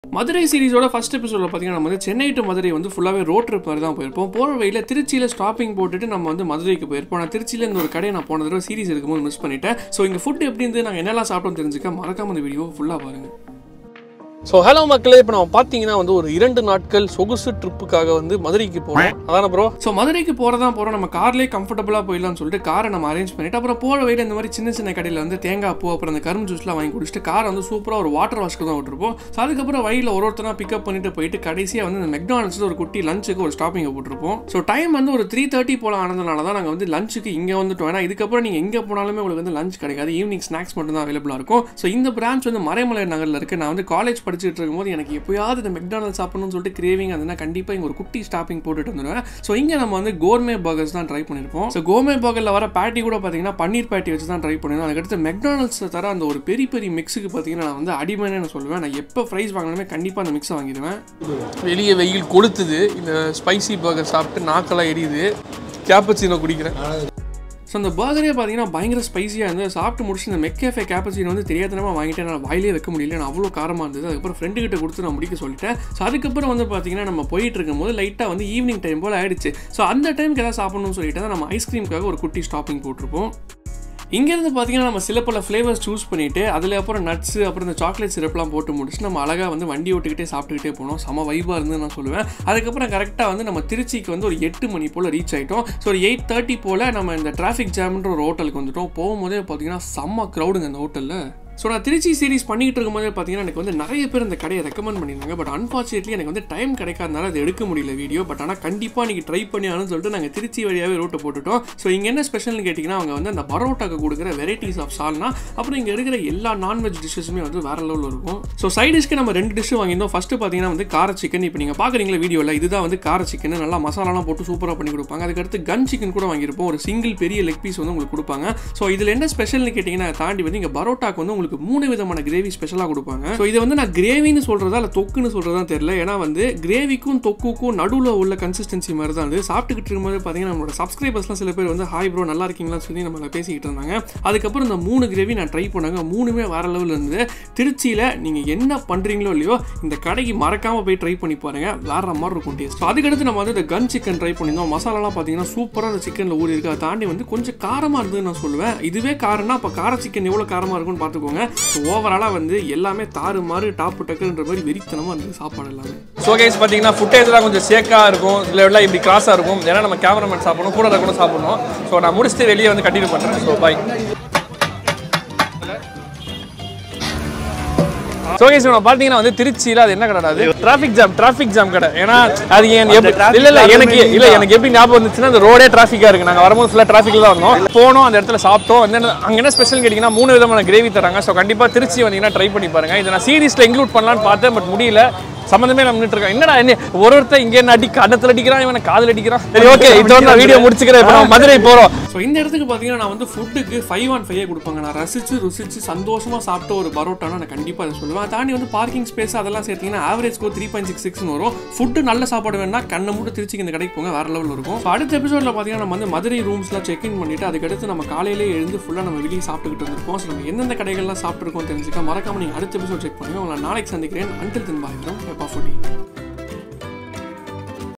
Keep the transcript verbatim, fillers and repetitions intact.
Madurai சீரிஸோட first எபிசோட பார்த்தீங்கன்னா நம்ம வந்து சென்னை டு மதுரை வந்து ஃபுல்லாகவே ரோட் ட்ரிப் மாதிரி தான் போயிருப்போம். போகிற வழியில் திருச்சியில் ஸ்டாப்பிங் போட்டுட்டு நம்ம வந்து மதுரைக்கு போயிருப்போம். நான் திருச்சியில் இந்த ஒரு கடையை நான் போன தடவை சீரிஸ் இருக்கும்போது மிஸ் பண்ணிட்டேன். ஸோ இங்கே ஃபுட் எப்படி இருந்து நாங்கள் என்னெல்லாம் சாப்பிட்டோம் தெரிஞ்சுக்க மறக்காம இந்த வீடியோ ஃபுல்லாக பாருங்கள். ஸோ ஹலோ மக்களே, இப்போ நம்ம பார்த்தீங்கன்னா வந்து ஒரு இரண்டு நாட்கள் சொகுசு ட்ரிப்புக்காக வந்து மதுரைக்கு போகிறோம். அதான ப்ரோ. ஸோ மதுரைக்கு போகிறதா போகிறோம், நம்ம கார்லேயே கம்ஃபர்டபுளாக போயிடலாம்னு சொல்லிட்டு காரை நம்ம அரேஞ்ச் பண்ணிட்டு அப்புறம் போகிற வழியில் இந்த மாதிரி சின்ன சின்ன கடையில் வந்து தேங்காய் பூ அப்புறம் அந்த கரும்பு ஜூஸ்லாம் வாங்கி குடிச்சிட்டு காரை வந்து சூப்பராக ஒரு வாட்டர் வாஷ்க்கு தான் விட்டுருப்போம். ஸோ அதுக்கப்புறம் வழியில் ஒரு ஒருத்தனா பிக்கப் பண்ணிட்டு போயிட்டு கடைசியாக வந்து இந்த மெக்டானல்ஸில் ஒரு குட்டி லஞ்சுக்கு ஒரு ஸ்டாப்பிங்கை போட்டிருப்போம். ஸோ டைம் வந்து ஒரு த்ரீ தேர்ட்டி போல ஆனதுனால தான் நாங்கள் வந்து லஞ்சுக்கு இங்கே வந்துட்டோம். ஏன்னா இதுக்கப்புறம் நீங்கள் எங்கே போனாலுமே உங்களுக்கு வந்து லஞ்ச் கிடைக்காது, ஈவினிங் ஸ்நாக்ஸ் மட்டும் தான் அவைலபிளாக இருக்கும். ஸோ இந்த பிரான்ச் வந்து மறைமலை நகரில் இருக்குது. நான் வந்து காலேஜ் படிச்சுட்டு இருக்கும்போது எனக்கு எப்போயாவது இந்த மெக்டானல்ஸ் சாப்பிடணும்னு சொல்லிட்டு கிரேவிங் அதுனா கண்டிப்பாக இங்கே ஒரு குட்டி ஸ்டாப்பிங் போட்டுட்டு வந்துடுவேன். ஸோ இங்கே நம்ம வந்து கோர்மே பர்கர்ஸ் தான் ட்ரை பண்ணியிருப்போம். ஸோ கோர்மே பர்கரில் வர பேட்டி கூட பார்த்தீங்கன்னா பன்னீர் பேட்டி வச்சு தான் ட்ரை பண்ணியிருந்தோம். அதுக்கடுத்து மெக்டானல்ஸ் தர அந்த ஒரு பெரிய பெரிய மிக்ஸுக்கு பார்த்தீங்கன்னா நான் வந்து அடிமைன்னு நான் சொல்லுவேன். நான் எப்போ ஃப்ரைஸ் வாங்கினாலுமே கண்டிப்பாக அந்த மிக்ஸை வாங்கிடுவேன். வெளியே வெயில் கொளுத்துது, இந்த ஸ்பைசி பர்கர் சாப்பிட்டு நாக்கெல்லாம் எரியுது, கேப்பச்சினோ குடிக்கிறேன். ஸோ அந்த பர்கரே பார்த்தீங்கன்னா பயங்கர ஸ்பைஸியாக இருந்தது. சாப்பிட்டு முடிச்சு இந்த மெக்கேஃபே கேப்பச்சினோ வந்து தெரியாதனமாக வாங்கிட்டு நான் வாயிலே வைக்க முடியல, நான் அவ்வளோ காரமாக இருந்தது. அதுக்கப்புறம் ஃப்ரெண்டு கிட்ட கொடுத்து நான் முடிக்க சொல்லிட்டேன். ஸோ அதுக்கப்புறம் வந்து பார்த்தீங்கன்னா நம்ம போயிட்டு இருக்கும்போது லைட்டாக வந்து ஈவினிங் டைம் போல் ஆயிடுச்சு. ஸோ அந்த டைமுக்கு எதாவது சாப்பிடணும்னு சொல்லிட்டு தான் நம்ம ஐஸ்கிரீமுக்காக ஒரு குட்டி ஸ்டாப்பிங் போட்டிருப்போம். இங்கேருந்து பார்த்தீங்கன்னா நம்ம சில பல ஃப்ளேவர்ஸ் சூஸ் பண்ணிவிட்டு அதில் அப்புறம் நட்ஸு அப்புறம் இந்த சாக்லேட் சிரப்லாம் போட்டு முடிச்சு நம்ம அழகாக வந்து வண்டி ஓட்டுக்கிட்டே சாப்பிட்டுக்கிட்டே போனோம். செம வைபாக இருந்து நான் சொல்லுவேன். அதுக்கப்புறம் கரெக்டாக வந்து நம்ம திருச்சிக்கு வந்து ஒரு எட்டு மணி போல் ரீச் ஆகிட்டோம். ஸோ ஒரு எயிட் தேர்ட்டி போல் நம்ம இந்த டிராஃபிக் ஜாம்ன்ற ஒரு ஹோட்டலுக்கு வந்துட்டோம். போகும்போதே பார்த்தீங்கன்னா செம்ம க்ரௌடுங்க அந்த ஹோட்டலில். ஸோ நான் திருச்சி சீரிஸ் பண்ணிக்கிட்டு இருக்கும்போது பார்த்தீங்கன்னா எனக்கு வந்து நிறைய பேர் இந்த கடையை ரெக்கமெண்ட் பண்ணியிருந்தாங்க. பட் அன்ஃபார்ச்சுனேட்லி எனக்கு வந்து டைம் கிடைக்காதனால அது எடுக்க முடியல வீடியோ. பட் ஆனால் கண்டிப்பாக நீங்கள் ட்ரை பண்ணியானு சொல்லிட்டு நாங்கள் திருச்சி வழியாகவே ரோட்டை போட்டுட்டோம். ஸோ இங்கே என்ன ஸ்பெஷல்னு கேட்டிங்கன்னா அவங்க வந்து அந்த பரோட்டாக்கு கொடுக்குற வெரைட்டிஸ் ஆஃப் சால்னா அப்புறம் இங்கே இருக்கிற எல்லா நான்வெஜ் டிஷ்ஷஸுமே வந்து வேறு லெவலில் இருக்கும். ஸோ சைட் டிஷ்க்கு நம்ம ரெண்டு டிஷ்ஷு வாங்கியிருந்தோம். ஃபஸ்ட்டு பார்த்தீங்கன்னா வந்து கார சிக்கன். இப்போ நீங்கள் பார்க்குறீங்களா வீடியோவில், இதுதான் வந்து கார சிக்கன். நல்லா மசாலாலாம் போட்டு சூப்பராக பண்ணி கொடுப்பாங்க. அதுக்கடுத்து கன் சிக்கன் கூட வாங்கியிருப்போம். ஒரு சிங்கிள் பெரிய லெக் பீஸ் வந்து உங்களுக்கு கொடுப்பாங்க. ஸோ இதில் என்ன ஸ்பெஷல்னு கேட்டிங்கன்னா தாண்டி வந்து இங்கே பரோட்டாக்கு வந்து உங்களுக்கு மூணு விதமான கிரேவி ஸ்பெஷலாக கொடுப்பாங்க. ஸோ இதை வந்து நான் கிரேவின்னு சொல்கிறதா இல்லை தொக்குன்னு சொல்கிறதா தெரியல. ஏன்னா வந்து கிரேவிக்கும் தொக்குக்கும் நடுவில் உள்ள கன்சிஸ்டன்சி மாதிரி தான் வந்து சாப்பிட்டுக்கிட்டு இருக்கும்போது பார்த்தீங்கன்னா நம்மளோட சப்ஸ்கிரைபர்ஸ்லாம் சில பேர் வந்து ஹாய் ப்ரோ நல்லா இருக்கீங்களான்னு சொல்லி நம்மளை பேசிக்கிட்டு இருந்தாங்க. அதுக்கப்புறம் இந்த மூணு கிரேவி நான் ட்ரை பண்ணாங்க. மூணுமே வேற லெவலில் இருந்து. திருச்சியில் நீங்கள் என்ன பண்ணுறீங்களோ இல்லையோ இந்த கடைக்கு மறக்காமல் போய் ட்ரை பண்ணி பாருங்க, வேற மாதிரி இருக்கும் டேஸ்ட். ஸோ அதுக்கடுத்து நம்ம வந்து இந்த கன் சிக்கன் ட்ரை பண்ணியிருந்தோம். மசாலாலாம் பார்த்தீங்கன்னா சூப்பராக அந்த சிக்கனில் ஊறி இருக்குது. அதை தாண்டி வந்து கொஞ்சம் காரமாக இருந்ததுன்னு நான் சொல்லுவேன். இதுவே காரம்னா அப்போ கார சிக்கன் எவ்வளோ காரமாக இருக்கும்னு பார்த்துக்கோங்க. ஓவராலாக வந்து எல்லாமே தாறு மாறு டாப்பு டக்குன்ற மாதிரி வெறித்தனமாக இருந்தது சாப்பாடு எல்லாமே. ஸோ கைஸ் பார்த்தீங்கன்னா ஃபுட்டேஜ்லாம் கொஞ்சம் சேக்காக இருக்கும், இல்லை எல்லாம் இப்படி கிராஸாக இருக்கும். ஏன்னா நம்ம கேமராமேன் சாப்பிடணும், கூட கூட சாப்பிடணும். ஸோ நான் முடிச்சுட்டு வெளியே வந்து கண்டினியூ பண்ணுறேன். So bye. ஸோ கைஸ் நான் பார்த்தீங்கன்னா வந்து திருச்சியில் அது என்ன கடை, அது டிராஃபிக் ஜாம் டிராஃபிக் ஜாம் கடை. ஏன்னா அது ஏன் இல்லை இல்லை எனக்கு இல்லை எனக்கு எப்படி ஞாபகம் வந்துச்சுன்னா அந்த ரோடே டிராஃபிக்காக இருக்குது. நாங்கள் வரும்போது ஃபுல்லாக டிராஃபிக்கில் தான் இருந்தோம். போனோம், அந்த இடத்துல சாப்பிட்டோம். வந்து அங்கே என்ன ஸ்பெஷல் கேட்டிங்கன்னா மூணு விதமான கிரேவி தராங்க. ஸோ கண்டிப்பாக திருச்சி வந்தீங்கன்னா ட்ரை பண்ணி பாருங்கள். இதை நான் சீரிஸில் இன்க்ளூட் பண்ணலான்னு பார்த்தேன், பட் முடியல. சம்பந்தமே நம்ம நின்று இருக்கோம். என்னடா என்ன ஒரு ஒருத்தர் இங்கே என்ன அடி கண்ணத்தில் அடிக்கிறான், இவனை காதில் அடிக்கிறான். சரி ஓகே, இதோட நான் வீடியோ முடிச்சுக்கிறேன். இப்போ நம்ம மதுரை போகிறோம். ஸோ இந்த இடத்துக்கு பார்த்தீங்கன்னா நான் வந்து ஃபுட்டுக்கு ஃபைவ் ஆன் ஃபைவ் கொடுப்பாங்க. நான் ரசிச்சு ருசிச்சு சந்தோஷமாக சாப்பிட்ட ஒரு பரோட்டானா நான் கண்டிப்பாக அதை சொல்லுவேன். தாண்டி வந்து பார்க்கிங் ஸ்பேஸ் அதெல்லாம் சேர்த்தீங்கன்னா average score three point six சிக்ஸ்னு வரும். ஃபுட்டு நல்ல சாப்பாடு வேணா கண்ணை மட்டும் திருச்சிக்கு இந்த கடைக்கு போங்க, வேற லெவலில் இருக்கும். ஸோ அடுத்த எபிசோடில் பார்த்தீங்கன்னா நம்ம வந்து மதுரை ரூம்ஸ்லாம் செக் இன் பண்ணிட்டு அதுக்கடுத்து நம்ம காலையிலே எழுந்து ஃபுல்லாக நம்ம வெளியே சாப்பிட்டுக்கிட்டு இருந்திருப்போம். ஸோ நம்ம எந்தெந்த கடைகள்லாம் சாப்பிட்டுருக்கோம் தெரிஞ்சுக்க மறக்காம நீங்கள் அடுத்த எபிசோட் செக் பண்ணுங்க. உங்களை நாளைக்கு சந்திக்கிறேன். Until then bye from Peppa foodie.